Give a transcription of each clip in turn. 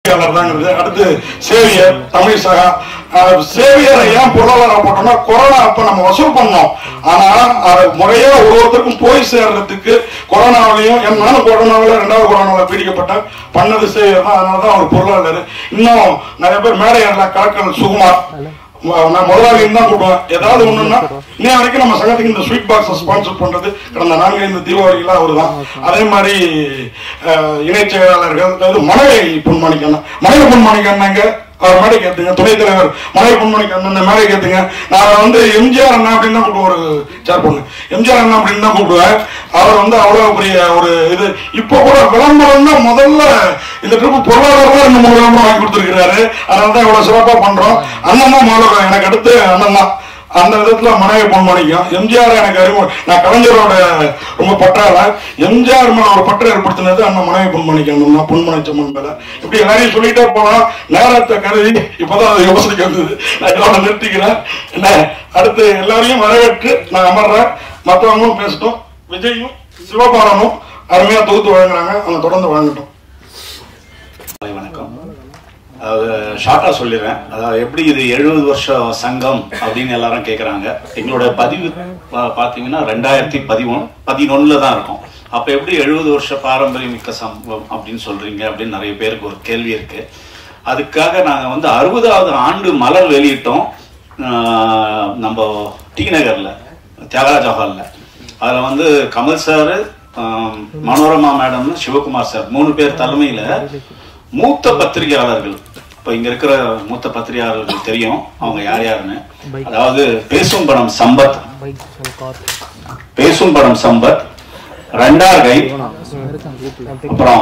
அடுத்து சேவியர் தமிழ் சகா சேவியரை ஏன் பொருளாதாரம் போட்டோம்னா கொரோனா அப்ப நம்ம வசூல் பண்ணோம். ஆனா அது முறையா ஒவ்வொருத்தருக்கும் போய் சேர்றதுக்கு கொரோனாவிலையும் நானும் கொரோனாவில் 2வது கொரோனாவில் பீடிக்கப்பட்ட பண்ணது சேவியர் தான். அதனாலதான் அவர் பொருளாதார. இன்னும் நிறைய பேர் மேடையர்ல கலக்கல் சுகுமார் நான் முதலாளியும் தான் கூப்பிடுவேன். ஏதாவது ஒண்ணுன்னா இன்னும் வரைக்கும் நம்ம சங்கத்துக்கு இந்த ஸ்வீட் பாக்ஸ் ஸ்பான்சர் பண்றது கடந்த 4-5 தீபாவளிலாம் அவரு தான். அதே மாதிரி இணைச் செயலாளர்கள் மனைவி பொன்மாணிக்கண்ணங்க அவர் மேடை கேட்டுங்க, துணைத் தலைவர் மனைவி பொன்மாணிக்கண்ணன் மேடை கேட்டுங்க. நான் எம்ஜிஆர் அண்ணா அப்படின்னு தான் கூப்பிடுவேன். ஒரு சார் பொண்ணு எம்ஜிஆர் அண்ணா அப்படின்னு தான் கூப்பிடுவேன். அவர் அவ்வளவு பெரிய ஒரு இது. இப்ப கூட விளம்பரம் தான் முதல்ல இந்த ட்ரிப் பொருளாதாரம் 2-3 விளம்பரம் வாங்கி கொடுத்துருக்கிறாரு. அதனாலதான் இவ்வளவு சிறப்பா பண்றோம். அண்ணன் தான் முதல்ல எனக்கு அடுத்து அண்ணன் தான். அந்த விதத்துல மனைவி பொன்மாணிக்கம் எம்ஜிஆர் எனக்கு அறிமுகம். நான் கலைஞரோட ரொம்ப பற்றால எம்ஜிஆர் மேல ஒரு பற்று ஏற்படுத்தினது அண்ணன் மனைவி பொன்மாணிக்கம் பொன்மணிச்சம்மன் மேல. இப்படி எல்லாரையும் சொல்லிட்டே போலாம். நேரத்தை கருதி இப்பதான் அது யோசனைக்கு வந்தது. நான் இதோட நிறுத்திக்கிறேன். என்ன அடுத்து எல்லாரையும் வரவேற்று நான் அமர்றேன். மற்றவங்களும் பேசட்டும். விஜயும் சிவபாலனும் அருமையா தொகுத்து வழங்குறாங்க. அவங்க தொடர்ந்து வழங்கட்டும். வணக்கம். அதாவது ஷார்ட்டா சொல்லிடுறேன். அதாவது எப்படி இது 70 வருஷம் சங்கம் அப்படின்னு எல்லாரும் கேட்குறாங்க. எங்களோட பதிவு பார்த்தீங்கன்னா 2011 தான் இருக்கும். அப்போ எப்படி 70 வருஷ பாரம்பரியம் மிக்க சங்கம் அப்படின்னு சொல்றீங்க அப்படின்னு நிறைய பேருக்கு ஒரு கேள்வி இருக்கு. அதுக்காக நாங்கள் 60வது ஆண்டு மலர் வெளியிட்டோம் நம்ம டி நகர்ல தியாகராஜ ஹாலில். அதில் Kamal sir, Manorama madam, Sivakumar sir 3 பேர் தலைமையில் மூத்த பத்திரிகையாளர்கள், இப்போ இங்க இருக்கிற மூத்த பத்திரிகையாளர்கள் தெரியும் அவங்க யார் யாருன்னு. அதாவது பேசும் படம் சம்பத், ரெண்டார்கை, அப்புறம்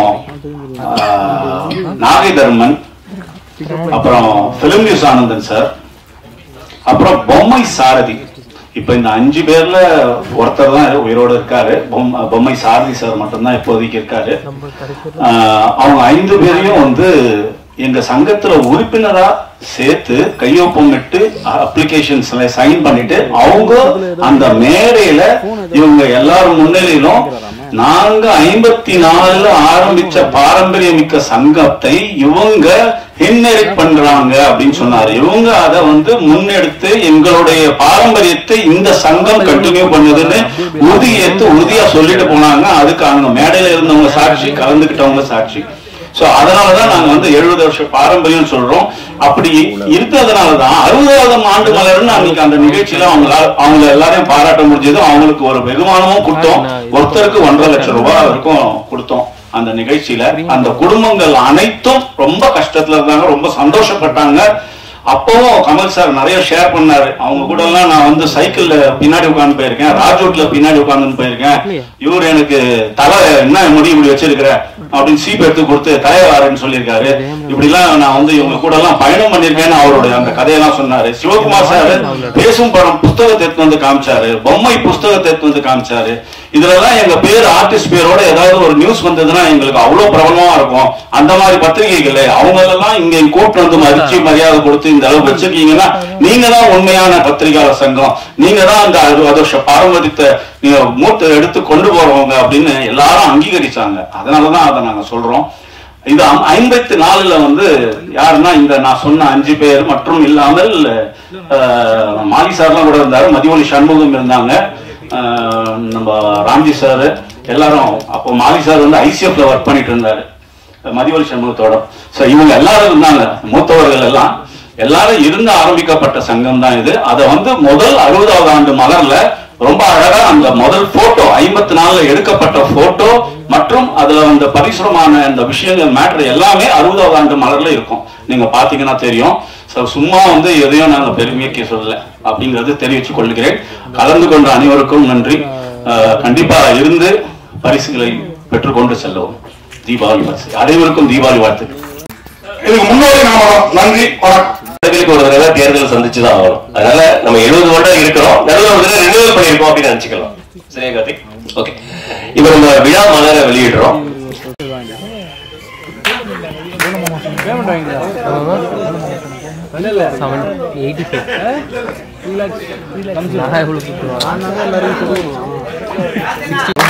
நாகை தர்மன், அப்புறம் பிலிம் நியூஸ் ஆனந்தன் சார், அப்புறம் பொம்மை சாரதி. இப்ப இந்த 5 பேர்ல ஒருத்தர் தான் உயிரோடு இருக்காரு. பொம்மை சாரதி சார் மட்டும்தான் இப்போதைக்கு இருக்காரு. அவங்க 5 பேரையும் எங்க சங்கத்துல உறுப்பினரா சேர்த்து கையொப்பமிட்டு அப்ளிகேஷன்ஸ்ல சைன் பண்ணிட்டு அவங்க அந்த மேடையில இவங்க எல்லாரும் முன்னிலையிலும் நாங்க 54 ஆரம்பிச்ச பாரம்பரியமிக்க சங்கத்தை இவங்க இன்ஹெரிட் பண்றாங்க அப்படின்னு சொன்னாரு. இவங்க அதை முன்னெடுத்து எங்களுடைய பாரம்பரியத்தை இந்த சங்கம் கண்டினியூ பண்ணுதுன்னு உறுதியா சொல்லிட்டு போனாங்க. அதுக்கு அங்க மேடையில இருந்தவங்க சாட்சி, கலந்துகிட்டவங்க சாட்சி. சோ அதனாலதான் நாங்க 70 வருஷ பாரம்பரியம் சொல்றோம். அப்படி இருந்ததுனாலதான் 60வது ஆண்டு மலர்னு அன்னைக்கு அந்த நிகழ்ச்சியில அவங்க எல்லாரையும் பாராட்ட முடிஞ்சது. அவங்களுக்கு ஒரு வெகுமானமும் கொடுத்தோம். ஒருத்தருக்கு 1.5 லட்சம் ரூபாய் வரைக்கும் கொடுத்தோம் அந்த நிகழ்ச்சியில. அந்த குடும்பங்கள் அனைத்தும் ரொம்ப கஷ்டத்துல இருந்தாங்க, ரொம்ப சந்தோஷப்பட்டாங்க. அப்பவும் கமல் சார் நிறைய ஷேர் பண்ணாரு. அவங்க கூட எல்லாம் நான் சைக்கிள்ல பின்னாடி உட்கார்ந்து போயிருக்கேன், ராஜோட்ல பின்னாடி உட்கார்ந்து போயிருக்கேன். இவரு எனக்கு தலை என்ன முடி இப்படி வச்சிருக்கிற அப்படின்னு சீப் எடுத்து கொடுத்து தலைவாருன்னு சொல்லியிருக்காரு. இப்படி எல்லாம் நான் இவங்க கூட எல்லாம் பயணம் பண்ணிருக்கேன்னு அவருடைய அந்த கதையெல்லாம் சொன்னாரு. சிவகுமார் சார் பேசும் படம் புஸ்தகத்தை எடுத்து காமிச்சாரு, பொம்மை புஸ்தகத்தை எடுத்து காமிச்சாரு. இதுலலாம் எங்க பேர் ஆர்டிஸ்ட் பேரோட ஏதாவது ஒரு நியூஸ் வந்ததுன்னா எங்களுக்கு அவ்வளவு பிரபலமா இருக்கும். அந்த மாதிரி பத்திரிகைகள் அவங்க எல்லாம் இங்க கூப்பிட்டு மதிச்சு மரியாதை கொடுத்து இந்த அளவுக்கு வச்சிருக்கீங்கன்னா நீங்க தான் உண்மையான பத்திரிகையாளர் சங்கம், நீங்க தான் அந்த 60 வருஷ பாரம்பரியத்தை நீங்க மூத்த எடுத்து கொண்டு போறவங்க அப்படின்னு எல்லாரும் அங்கீகரிச்சாங்க. அதனாலதான் அதை நாங்க சொல்றோம். இது 54ல யாருன்னா இந்த நான் சொன்ன 5 பேர் மற்றும் இல்லாமல் மாலி சார்லாம் கூட இருந்தாரு, மதிவொலி சண்முகம் இருந்தாங்க, நம்ம ராம்ஜி சார் எல்லாரும். அப்போ மாலி சார் ஐசிஎஃப்ல ஒர்க் பண்ணிட்டு இருந்தாரு மதிவொலி சண்முகத்தோட. சோ இவங்க எல்லாரும் இருந்தாங்க, மூத்தவர்கள் எல்லாரும் இருந்து ஆரம்பிக்கப்பட்ட சங்கம் தான் இது. அதை முதல் 60வது ஆண்டு மலர்ல ரொம்ப அழகா அந்த முதல் போட்டோ 54ல எடுக்கப்பட்ட போட்டோ மற்றும் அதுல பரிசுரமான அந்த விஷயங்கள் மேட்டர் எல்லாமே 60வது ஆண்டு மலர்ல இருக்கும். நீங்க பாத்தீங்கன்னா தெரியும். சும்மா எதையும் நாங்க பெருமைக்கு சொல்லல அப்படிங்கறது தெரிவித்துக் கொள்கிறேன். கலந்து கொண்ட அனைவருக்கும் நன்றி. கண்டிப்பா இருந்து பரிசுகளை பெற்றுக்கொண்டு செல்லவும். தீபாவளி வாழ்த்து அனைவருக்கும் தீபாவளி வாழ்த்து. இதுக்கு முன்னோடி நன்றி. ஒரு தடவை தேர்தல் சந்திச்சுதான் ஆகணும். அதனால நம்ம 70 வருடம் இருக்கிறோம், நல்ல ஒரு தடவை ரினியூவல் பண்ணிருக்கோம் அப்படின்னு நினைச்சுக்கலாம். சரியா கார்த்திக்? ஓகே. இப்ப நம்ம விழா மலரை வெளியிடுறோம்.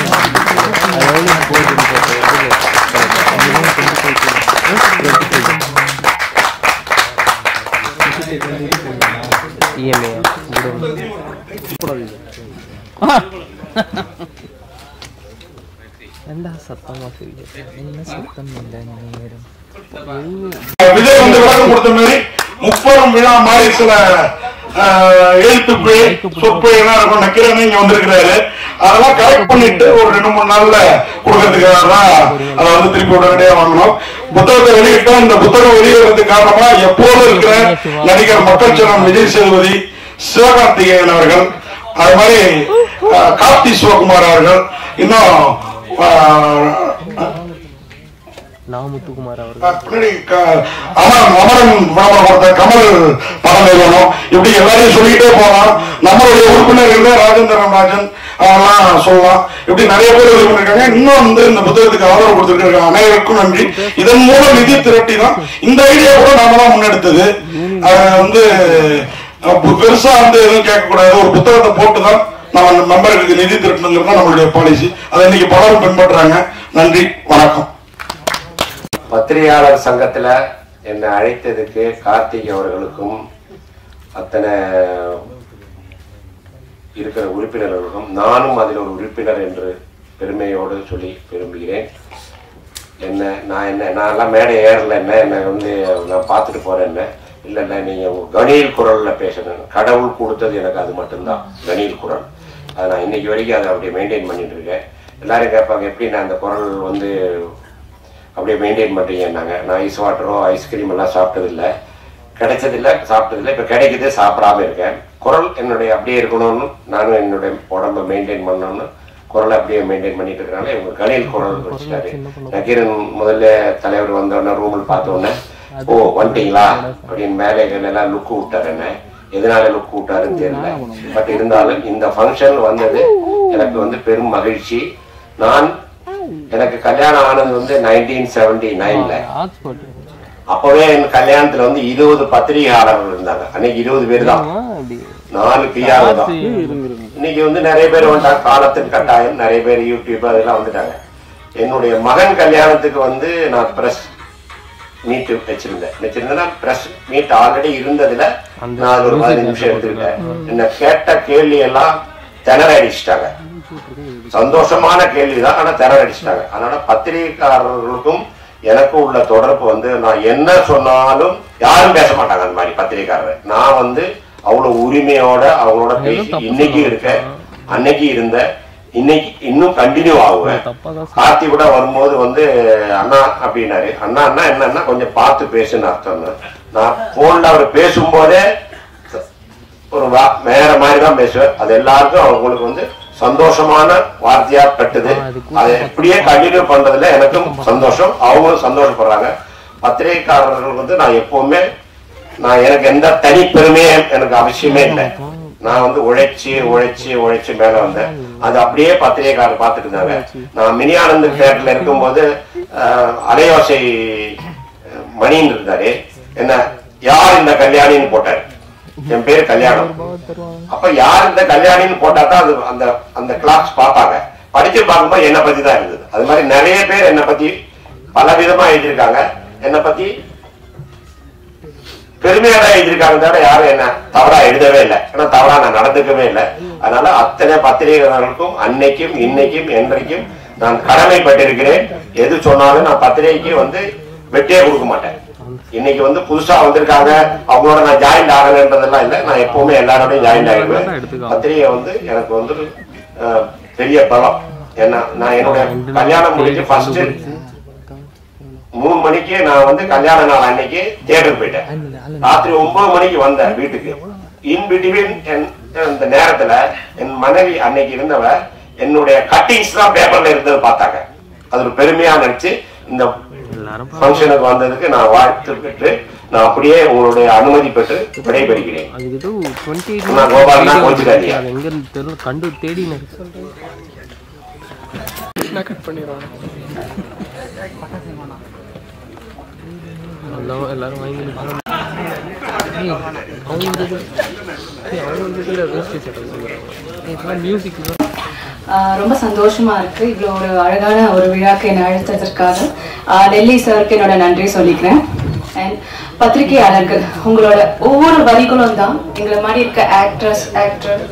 I விஜய் வந்து விளக்கம் கொடுத்த மாதிரி முப்பெரும் விழா மாதிரி சில எழுத்து பிழை சொற்பிழை எல்லாம் இருக்கும். நக்கீரன் இங்க வந்திருக்கிறாரு, அதெல்லாம் கரெக்ட் பண்ணிட்டு ஒரு 2-3 நாள்ல கொடுக்கறதுக்காக தான் அதை வந்து திருப்பி உடனடியா வாங்கணும். புத்தகத்தை வெளியிட்டோம். இந்த புத்தகம் வெளியிடுறதுக்கு காரணமா எப்போதும் இருக்கிற நடிகர் மக்கள் செல்வன் விஜய் சேதுபதி, சிவகார்த்திகேயன் அவர்கள், அது மாதிரி கார்த்தி சிவகுமார் அவர்கள், இன்னும் நாமுத்துக்குமார் அவர்கள், அமரன் கமல் படம் நிறுவனம், இப்படி எல்லாரையும் சொல்லிக்கிட்டே போலாம். நம்மளுடைய உறுப்பினர்கள் ராஜேந்திரன் ராஜன் அதெல்லாம் சொல்லலாம். இப்படி நிறைய பேர் இது பண்ணிருக்காங்க. இன்னும் வந்து இந்த புத்தகத்துக்கு ஆதரவு கொடுத்திருக்காங்க. அனைவருக்கும் நன்றி. இதன் மூலம் நிதி திரட்டி தான் இந்த ஐடியா கூட நாம தான் முன்னெடுத்தது. வந்து பெருசா வந்து எதுவும் கேட்கக்கூடாது, ஒரு புத்தகத்தை போட்டுதான் நம்ம மெம்பர்களுக்கு நிதி திரட்டணுங்கிறது தான் நம்மளுடைய பாலிசி. அதை இன்னைக்கு பலரும் பின்பற்றாங்க. நன்றி, வணக்கம். பத்திரிகையாளர் சங்கத்துல என்னை அழைத்ததுக்கு கார்த்திக் அவர்களுக்கும் அத்தனை இருக்கிற உறுப்பினர்களுக்கும், நானும் அதில் ஒரு உறுப்பினர் என்று பெருமையோடு சொல்லி விரும்புகிறேன். நான் எல்லாம் மேடை ஏறல, என்னை வந்து நான் பார்த்துட்டு போறேன். இல்லை நீங்க கணீர் குரல்ல பேசணும். கடவுள் கொடுத்தது எனக்கு அது மட்டும்தான், கணீர் குரல். அதை நான் இன்னைக்கு வரைக்கும் அதை அப்படியே மெயின்டைன் பண்ணிட்டு இருக்கேன். எல்லாரும் கேட்பாங்க எப்படி நான் அந்த குரல் வந்து அப்படியே மெயின்டைன் பண்ணுறீங்கன்னாங்க. நான் ஐஸ் வாட்டரோ ஐஸ்கிரீம் எல்லாம் சாப்பிட்டதில்லை, கிடைச்சதில்லை, சாப்பிட்டதில்லை. இப்போ கிடைக்குது, சாப்பிடாம இருக்கேன். குரல் என்னுடைய அப்படியே இருக்கணும்னு, நானும் என்னுடைய உடம்பை மெயின்டைன் பண்ணணும்னு குரலை அப்படியே மெயின்டைன் பண்ணிட்டு இருக்கிறனால இவங்க கணீர் குரல் வச்சுட்டாரு. நக்கீரன் முதல்ல தலைவர் வந்தோடனே ரூமில் பார்த்தோன்னே, ஓ வந்துட்டீங்களா அப்படின்னு மேலேகள் எல்லாம் லுக்கு விட்டார். என்ன எதனால லுக்கு விட்டாருன்னு தெரியல. பட் இருந்தாலும் இந்த ஃபங்க்ஷன் வந்தது எனக்கு வந்து பெரும் மகிழ்ச்சி. எனக்கு கல்யாணம் ஆனது வந்து 1979ல. அப்பவே என் கல்யாணத்துல வந்து 20 பத்திரிகையாளர்கள் இருந்தாங்க. அன்னைக்கு 20 பேர் தான், 4 பிஆர் தான். இன்னைக்கு வந்து நிறைய பேர் வந்துட்டாங்க. காலத்தின் கட்டாயம் நிறைய பேர் யூடியூப் அதெல்லாம் வந்துட்டாங்க. என்னுடைய மகன் கல்யாணத்துக்கு வந்து நான் பிரஸ் மீட் வச்சிருந்தேன். பிரஸ் மீட் ஆல்ரெடி இருந்ததுல நான் ஒரு 15 நிமிஷம் எடுத்துக்கிட்டேன். என்ன கேட்ட கேள்வி எல்லாம் திணற அடிச்சுட்டாங்க. சந்தோஷமான கேள்விதான், ஆனா திணற அடிச்சுட்டாங்க. அதனால பத்திரிகைக்காரர்களுக்கும் எனக்கும் உள்ள தொடர்பு வந்து நான் என்ன சொன்னாலும் யாரும் பேச மாட்டாங்க. அந்த மாதிரி பத்திரிகைக்காரர் நான் வந்து அவ்வளவு உரிமையோட அவங்களோட பேசி இன்னைக்கு இருக்க, அன்னைக்கு இருந்த, இன்னைக்கு இன்னும் கண்டினியூ ஆகுவேன். கார்த்தி கூட வரும்போது வந்து அண்ணா அப்படின்னாரு. அண்ணா என்னன்னா கொஞ்சம் பார்த்து பேசுன்னு அர்த்தம்னு. நான் போன்ல அவர் பேசும்போதே ஒரு வேற மாதிரிதான் பேசுவேன். அது எல்லாருக்கும் அவங்களுக்கு வந்து சந்தோஷமான வார்த்தையா பட்டுது. அதை எப்படியே கண்டினியூ பண்றதுல எனக்கும் சந்தோஷம், அவங்களும் சந்தோஷப்படுறாங்க. பத்திரிகைக்காரர்கள் வந்து நான் எப்பவுமே எனக்கு எந்த தனி பெருமையே எனக்கு அவசியமே இல்லை. நான் வந்து உழைச்சு மேல வந்தேன். அது அப்படியே பத்திரிகைக்காரர் பார்த்துட்டு இருந்தாங்க. நான் மினி ஆனந்த் தியேட்டர்ல இருக்கும்போது அலையோசை மணின்னு இருந்தாரு. என்ன யார் இந்த கல்யாணின்னு போட்டாரு. என் பேரு கல்யாணம். அப்ப யார் இந்த கல்யாணின்னு போட்டாதான் அது அந்த கிளாஸ் பார்ப்பாங்க. படிச்சு பார்க்கும்போது என்னை பத்தி தான் இருந்தது. அது மாதிரி நிறைய பேர் என்னை பத்தி பல விதமா எழுதியிருக்காங்க. என்னை பத்தி பெருமையா தான் எழுதியிருக்காங்க, தவிர யாரும் என்ன தவறா எழுதவே இல்லை. ஏன்னா தவறா நான் நடந்துக்கவே இல்லை. அதனால அத்தனை பத்திரிகைகளுக்கும் அன்னைக்கும் இன்னைக்கும் என்றைக்கும் நான் கடமைப்பட்டிருக்கிறேன். எது சொன்னாலும் நான் பத்திரிகைக்கு வந்து வெட்டியே கொடுக்க மாட்டேன். இன்னைக்கு வந்து புதுசா வந்திருக்காங்க, அவங்களோட நான் ஜாயின்ட் ஆகலன்றதெல்லாம் இல்லை. நான் எப்பவுமே எல்லாரோடையும் ஜாயின்ட் ஆகிடுவேன். பத்திரிகை வந்து எனக்கு வந்து பெரிய பலம். ஏன்னா நான் என்னோட கல்யாணம் முடிஞ்சு ஃபர்ஸ்ட் 3 மணிக்கு நான் வந்து கல்யாண நாள் அன்னைக்கு தியேட்டர் போயிட்டேன். ராத்திரி 9 மணிக்கு வந்தேன் வீட்டுக்கு. இன் பிட்வீன் இந்த நேரத்துல என் மனைவி அன்னைக்கு இருந்தவ என்னுடைய கட்டிங்ஸ் தான் பேப்பர்ல இருந்தது பார்த்தாங்க. அது ஒரு பெருமையா நினைச்சு இந்த ஃபங்க்ஷனுக்கு வந்ததுக்கு நான் வாழ்த்து பெற்று நான் அப்படியே உங்களுடைய அனுமதி பெற்று விடைபெறுகிறேன். கோபால் தான் கொஞ்சம் கண்டு தேடி எல்லாரும் மியூசிக் ரொம்ப சந்தோஷமா இருக்கு. இவ்வளோ ஒரு அழகான ஒரு விழாக்கு என்னை அழைத்ததற்காக டெல்லி சாருக்கு என்னோட நன்றி சொல்லிக்கிறேன். அண்ட் பத்திரிகையாளர்கள், உங்களோட ஒவ்வொரு வரிகளும் தான் எங்களை மாதிரி இருக்க ஆக்டர்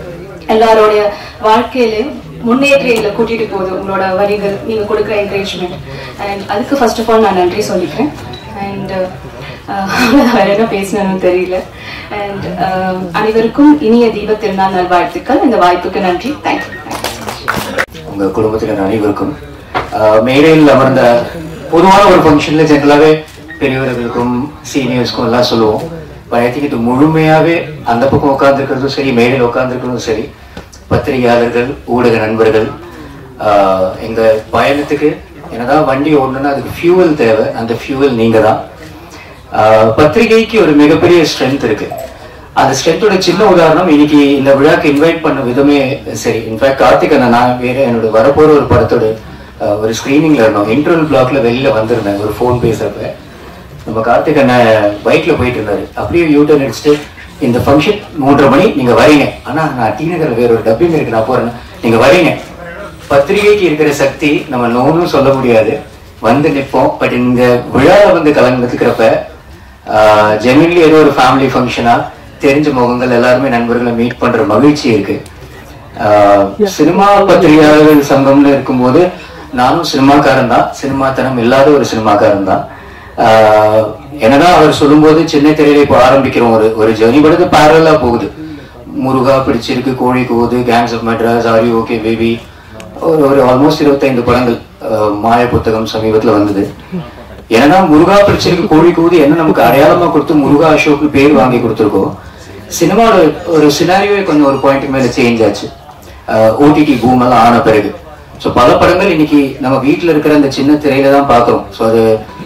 எல்லாரோடைய வாழ்க்கையிலையும் முன்னேற்றங்களை கூட்டிட்டு போகுது உங்களோட வரிகள், நீங்க கொடுக்குற என்கரேஜ்மெண்ட். அண்ட் அதுக்கு ஃபர்ஸ்ட் ஆஃப் ஆல் நான் நன்றி சொல்லிக்கிறேன். அண்ட் வேற என்ன பேசணும்னு தெரியல. அண்ட் அனைவருக்கும் இனிய தீப திருநாள் நல்வாழ்த்துக்கள். இந்த வாய்ப்புக்கு நன்றி. தேங்க்யூ. உங்க குடும்பத்தினர் அனைவருக்கும் மேடையில் அமர்ந்த பொதுவான ஒரு ஃபங்க்ஷன்ல ஜெனரலாகவே பெரியவர்களுக்கும் சீனியர்ஸ்க்கும் எல்லாம் சொல்லுவோம். ஐ திங்க் இது முழுமையாவே அந்த பக்கம் உட்கார்ந்துருக்கிறதும் சரி, மேடையில் உட்கார்ந்துருக்கிறதும் சரி, பத்திரிகையாளர்கள், ஊடக நண்பர்கள், எங்க பயணத்துக்கு என்னதான் வண்டி ஓடணும்னா அதுக்கு ஃபியூவல் தேவை. அந்த ஃபியூவல் நீங்க தான். பத்திரிகைக்கு ஒரு மிகப்பெரிய ஸ்ட்ரென்த் இருக்கு. அந்த ஸ்ட்ரென்த்தோட சின்ன உதாரணம் இன்னைக்கு இந்த விழாக்கு இன்வைட் பண்ண விதமே சரி. இன்ஃபேக்ட் கார்த்திக் அண்ணா, நான் வேற என்னோட வரப்போற ஒரு படத்தோட ஒரு ஸ்கிரீனிங்ல இருந்தோம். இன்டர்வல் பிளாக்ல வெளியில வந்திருந்தேன் ஒரு ஃபோன் பேசுறப்ப. நம்ம கார்த்திக் அண்ணன் பைக்ல போயிட்டு இருந்தாரு. அப்படியே யூட்டர்ன் அடிச்சுட்டு, இந்த ஃபங்க்ஷன் 3:30 மணி நீங்க வரீங்க, ஆனா நான் டி நகர்ல வேற ஒரு டப்பிங் இருக்கு, நான் போறேன், நீங்க வரீங்க. பத்திரிகைக்கு இருக்கிற சக்தி நம்ம நோனும் சொல்ல முடியாது, வந்து நிற்போம். பட் இந்த விழாவை வந்து கலந்துக்கிறப்ப ஜென்வன்லி ஏதோ ஒரு ஃபேமிலி ஃபங்க்ஷனா தெரிஞ்ச முகங்கள் எல்லாருமே நண்பர்களை மீட் பண்ற மகிழ்ச்சி இருக்கு. சினிமா பத்திரிகையாளர்கள் சங்கம்னு இருக்கும்போது நானும் சினிமாக்காரன் தான், சினிமாத்தனம் இல்லாத ஒரு சினிமாக்காரன் தான். என்னதான் அவர் சொல்லும்போது சின்ன திரையில இப்போ ஆரம்பிக்கிறோம் ஒரு ஜர்னி, படுத்து பேரலா போகுது. முருகா பிடிச்சிருக்கு, Kozhi Koovuthu, gangs of Madras, are you okay baby, ஒரு ஆல்மோஸ்ட் 25 படங்கள் மாய புத்தகம் சமீபத்தில் வந்தது. ஏன்னா முருகா பிடிச்சிருக்கு, கோழி கூவுது என்ன நமக்கு அடையாளமா கொடுத்து முருகா அசோக்கு பேர் வாங்கி கொடுத்துருக்கோம். சினிமாவோட ஒரு சினாரியோவே கொஞ்சம் ஒரு பாயிண்ட் மேல சேஞ்ச் ஆச்சு ஓடிடி பூம் எல்லாம் ஆன பிறகு. ஸோ பல படங்கள் இன்னைக்கு நம்ம வீட்டில் இருக்கிற அந்த சின்ன திரையில தான் பார்க்குறோம். ஸோ அது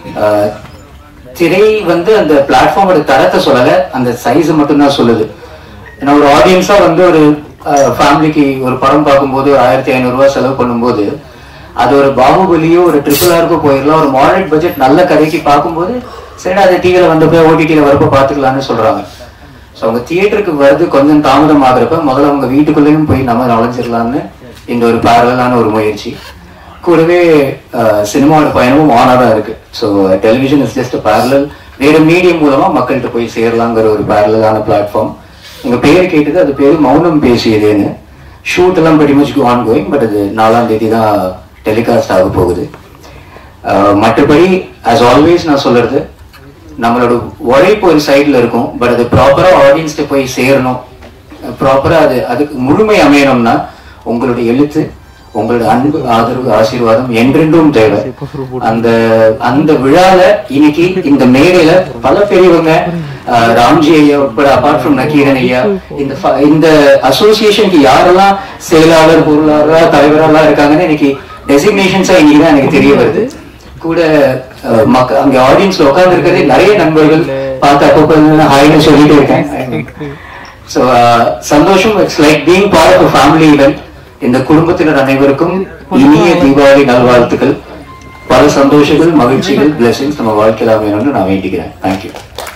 திரை வந்து அந்த பிளாட்ஃபார்மோட தரத்தை சொல்லலை, அந்த சைஸை மட்டும்தான் சொல்லுது. ஏன்னா ஒரு ஆடியன்ஸா வந்து ஒரு ஃபேமிலிக்கு ஒரு படம் பார்க்கும்போது 1500 ரூபாய் செலவு பண்ணும்போது அது ஒரு பாகுபலியோ ஒரு RRRக்கோ போயிடலாம். ஒரு மாடரேட் பட்ஜெட் நல்ல கதைக்கு பார்க்கும்போது சரி அதை டிவியில் வந்தப்போ ஓடிடியில் வரப்போ பார்த்துக்கலான்னு சொல்றாங்க. ஸோ அவங்க தியேட்டருக்கு வருது கொஞ்சம் தாமதம் ஆகுறப்ப முதல்ல அவங்க வீட்டுக்குள்ளேயும் போய் நம்ம நுழைஞ்சிடலான்னு இந்த ஒரு பேரலான ஒரு முயற்சி. கூடவே சினிமாவோட பயணமும் ஆனாதான் இருக்கு. So television is just parallel, வேற மீடியம் மூலமா மக்கள்கிட்ட போய் சேரலாங்கிற ஒரு பேரலான பிளாட்ஃபார்ம். எங்க பேர் கேட்டது, அது பேரு மௌனம் பேசியதுன்னு. ஷூட் எல்லாம் pretty much on going, but அது 4ஆம் தேதி தான் டெலிகாஸ்ட் ஆக போகுது. மற்றபடி ஆஸ் ஆல்வேஸ் நான் சொல்றது, நம்மளோட உழைப்பு ஒரு சைட்ல இருக்கும், பட் அது ப்ராப்பரா ஆடியன்ஸ்ட போய் சேரணும். ப்ராப்பரா அதுக்கு முழுமை அமையணும்னா உங்களுடைய எழுத்து, உங்களோட அன்பு, ஆதரவு, ஆசீர்வாதம் என்றென்றும் தேவை. அந்த விழால இன்னைக்கு இந்த மேடையில பல பெரியவங்க, ராம்ஜி ஐயா உட்பட, அபார்ட் ஃப்ரம் நக்கீரன் ஐயா, இந்த அசோசியேஷனுக்கு யாரெல்லாம் செயலாளர், பொருளாளர், தலைவரெல்லாம் இருக்காங்கன்னு இன்னைக்கு டெசிக்னேஷன்ஸா இன்னைக்குதான் எனக்கு தெரிய வருது. கூட அங்க ஆடியன்ஸ்ல உட்கார்ந்து இருக்கிறதே நிறைய நண்பர்கள் பார்த்து அப்பப்போ ஹாய்னு சொல்லிட்டு இருக்கேன். ஸோ சந்தோஷம். It's like being part of family event. இந்த குடும்பத்தினர் அனைவருக்கும் இனிய தீபாவளி நல்வாழ்த்துக்கள். பல சந்தோஷங்கள், மகிழ்ச்சிகள், பிளெஸிங்ஸ் நம்ம வாழ்க்கையில் அமையணும்னு நான் வேண்டிக்கிறேன். தேங்க்யூ.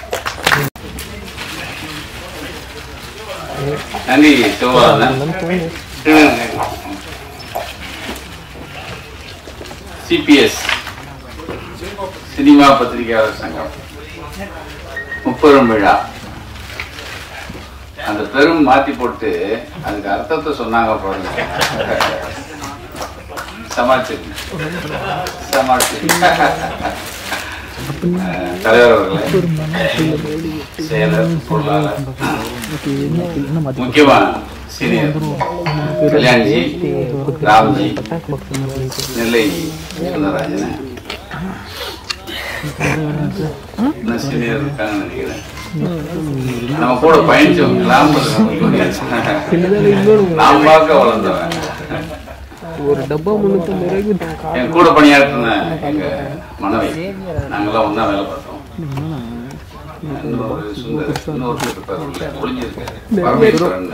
நன்றி சிபிஎஸ் சினிமா பத்திரிகையாளர் சங்கம் 30 விழா. அந்த பெரும் மாத்தி போட்டு அதுக்கு அர்த்தத்தை சொன்னாங்க பாருங்க. சமாளிச்சிருங்க தலைவர் அவர்களே, செயலர், பொருளாளர், முக்கியமா சீனியர் கல்யாண்ஜி, ராம்ஜி, நெல்லை சுந்தரராஜன் சீனியர் இருக்காங்க நினைக்கிறேன். நம்ம கூட பயணிச்சவங்க நாம் பார்க்க வளர்ந்தவன். என் கூட பணியாற்றின எங்க மனைவி, நாங்கெல்லாம் ஒன்னா வேலை பார்த்தோம். ஒளிஞ்சிருக்காரு பரமேஸ்வரன்.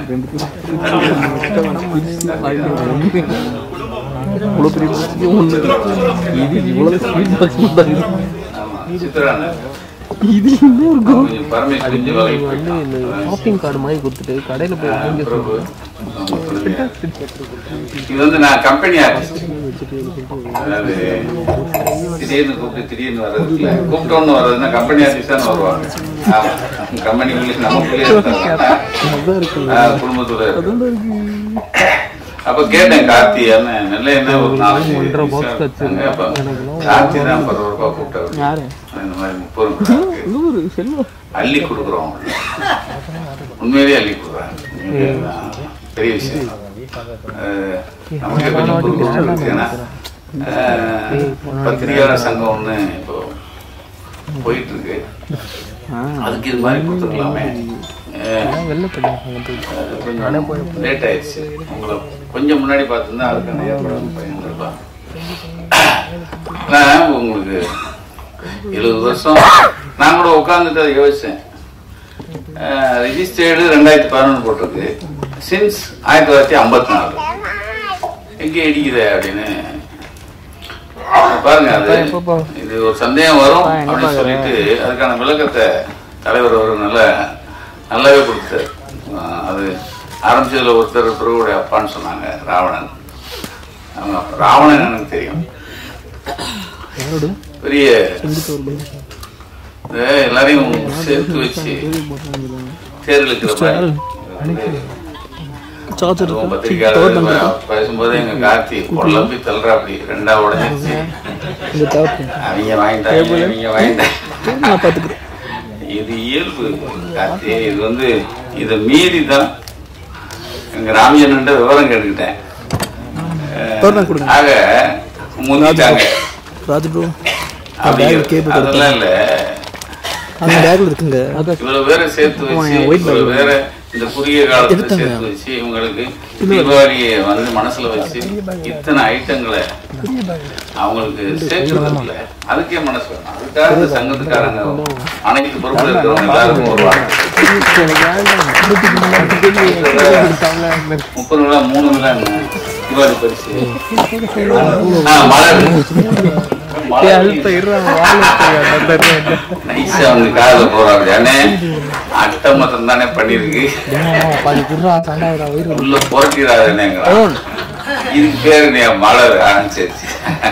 சித்ரான இது வந்து நான் கம்பெனி ஆர்டிஸ்ட். அதாவது திடீர்னு கூப்பிட்டு திடீர்னு வர்றது இல்லை, கூப்பிட்டோன்னு வர்றதுன்னா கம்பெனி ஆஃபீஸ் தானே வருவாங்க. கம்பெனிக்குள்ளே நமக்குள்ளே குடும்பத்தோட அப்ப கேட்டேன் கார்த்தி என்ன நல்ல என்ன ஒரு 4 கார்த்தி தான் 10 ரூபாய் கூப்பிட்டாரு. இந்த மாதிரி 30 அள்ளி கொடுக்குறோம், உண்மையிலேயே அள்ளி கொடுக்குறாங்க, பெரிய விஷயம். நமக்கு கொஞ்சம் புரிஞ்சு இருக்கு. ஏன்னா பத்திரிகையாளர் சங்கம் ஒண்ணு இப்போ போயிட்டு இருக்கு, அதுக்கு இது மாதிரி கொடுத்துருக்கலாமே. கொஞ்சம் லேட் ஆயிடுச்சு, உங்களை கொஞ்சம் முன்னாடி பார்த்துருந்தா அதுக்கான ஏற்பாடு பண்ணிருக்கலாம். உங்களுக்கு 70 வருஷம் நான் கூட உட்காந்துட்டு அதை யோசிச்சேன். ரிஜிஸ்டர்டு 2011 போட்டிருக்கு, சின்ஸ் 1954 எங்கே இடிக்குது அப்படின்னு பாருங்க. அது இது ஒரு சந்தேகம் வரும் அப்படின்னு சொல்லிட்டு அதுக்கான விளக்கத்தை தலைவர் அவர் நல்லாவே கொடுத்தார். அது ஆரம்பிச்சதுல ஒருத்தர் பிரபுடைய அப்பான்னு சொன்னாங்க, ராவணன். ராவணன் எனக்கு தெரியும், பெரிய எல்லாரையும் சேர்த்து வச்சு தேர்தலுக்கிற பத்திரிகையாளர் பேசும்போது எங்க கார்த்தி குழம்பி தள்ளுறா, அப்படி 2ஆ உடஞ்சிருச்சு. அவங்க வாங்கிட்டாங்க. இது இயல்பு கார்த்தி, இது இதை மீறி தான் எங்க ராமியன் விவரம் கேட்டுக்கிட்டேன். ஆக முந்திட்டாங்க. அதெல்லாம் இல்ல, இவ்வளவு பேரை சேர்த்து வச்சு, இவ்வளவு பேரை இந்த குறுகிய காலத்துல சேர்த்து வச்சு, இவங்களுக்கு தீபாவளியை மனசுல வச்சு இத்தனை ஐட்டங்களை அவங்களுக்கு சேர்க்கிறதுல அதுக்கே மனசு வேணும். அதுக்காக இந்த சங்கத்துக்காரங்க அனைத்து பொறுப்புல இருக்கிறவங்க எல்லாருக்கும் வருவாங்க. 30 விழா 3 விழா தீபாவளி பரிசு நைஸா வந்து காதல போறாங்க. அட்டை மொத்தம் தானே பண்ணிருக்கு, உள்ள புரட்டிடாதுன்னு இதுக்கு பேரு மலர் ஆரம்பிச்சிருச்சு.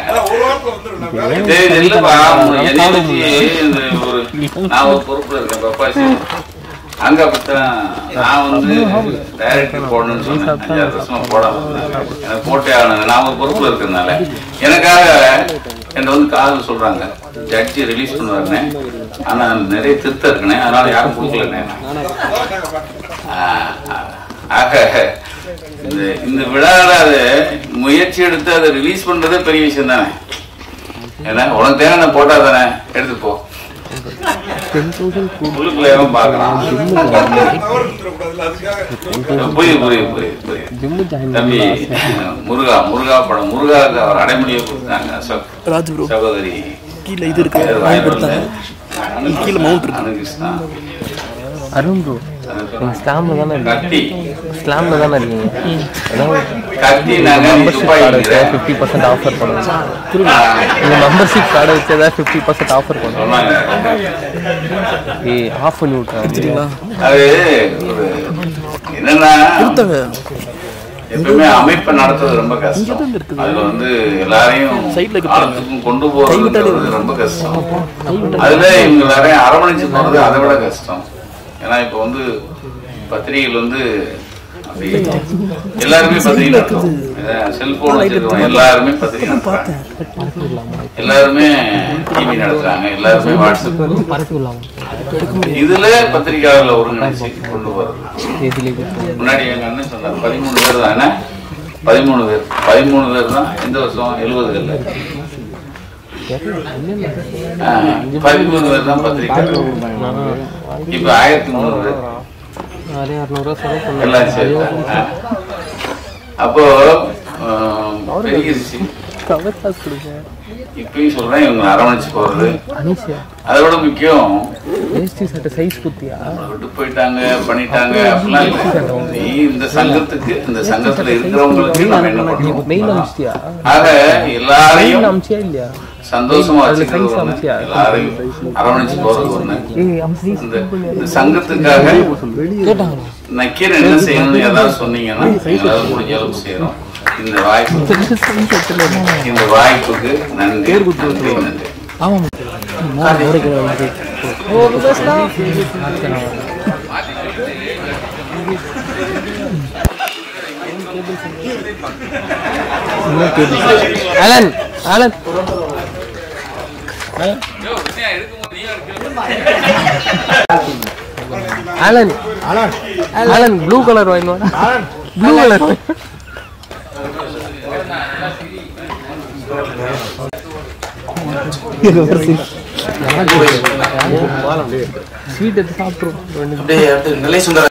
நான் ஒரு பொறுப்புல இருக்கேன் பப்பாசி, அங்க அப்படித்தான் நான் டைரக்டர் போடணும்னு சொன்னேன். 5-6 வருஷமா போடாம எனக்கு போட்டே ஆகணும். நான் ஒரு பொறுப்புல இருக்கிறதுனால எனக்காக என்கிட்ட காதல் சொல்றாங்க, ஜட்ஜி ரிலீஸ் பண்ணுவாருன்னு. ஆனா நிறைய திருத்தம் இருக்குனே, அதனால யாரும் கொடுக்கலண்ணே. ஆக இந்த விழாவில் அது முயற்சி எடுத்து அதை ரிலீஸ் பண்றதே பெரிய விஷயம் தானே. ஏன்னா உனக்கு தேவை போட்டா தானே எடுத்து போ, பாக்கலாம். தம்பி முருகா படம், முருகாவுக்கு அவர் அடைமொழியை கொடுத்தாங்க. அசோக் சகோதரி அருண் ப்ரோ ஸ்லாம்ல தானே இருக்கீங்க. மெம்பர்ஷிப் கார்டு வச்சு 50% ஆஃபர் பண்ணுவாங்க. நீங்கள் மெம்பர்ஷிப் கார்டு வச்சு ஏதாவது 50% ஆஃபர் பண்ணுவாங்க. ஆஃப் பண்ணி விட்டுறாங்க. அது என்னன்னா எப்பவுமே அமைப்பை நடத்துறது ரொம்ப கஷ்டம். அதுல எல்லாரையும் கொண்டு போறது ரொம்ப கஷ்டம். அதுல இவங்க எல்லாரையும் அரவணைச்சு போறது அதை விட கஷ்டம். ஏன்னா இப்ப பத்திரிகைகள் எல்லாருமே பத்திரிகை நடத்துறோம், செல்போன் வச்சிருக்கோம், எல்லாருமே பத்திரிகை நடத்துறாங்க, எல்லாருமே டிவி நடத்துறாங்க, எல்லாருமே வாட்ஸ்அப். இதுல பத்திரிகையாளர்களை ஒருங்கிணைச்சு கொண்டு போறது. முன்னாடி எங்க அண்ணன் சொன்னார் 13 பேர் தான். 13 பேர் தான் இந்த வருஷம் 70களில் 13 பேர் தான் பத்திரிகை. இப்ப 1300 பேர் எல்லாம் சரி. அப்போ பெருகிருச்சு. இப்பயும் சொல்றேன், இவங்க அரவணைச்சு போறது அதை விட முக்கியம். விட்டு போயிட்டாங்க பண்ணிட்டாங்க அப்படிலாம் இல்லை. நீ இந்த சங்கத்துல இருக்கிறவங்களுக்கு நம்ம என்ன பண்றோம்? ஆக எல்லாரையும் சந்தோஷமா வச்சுக்கிறது, எல்லாரையும் அரவணைச்சு போறது ஒண்ணு. இந்த சங்கத்துக்காக நக்கீரன் என்ன செய்யணும்னு ஏதாவது சொன்னீங்கன்னா எங்களால முடிஞ்ச அளவுக்கு செய்யறோம். இந்த வாய்ப்புக்கு நன்றி நன்றி நன்றி. Alan, Alan. Alan, Alan, Alan, blue color wine. Blue color wine. Sweet at the top.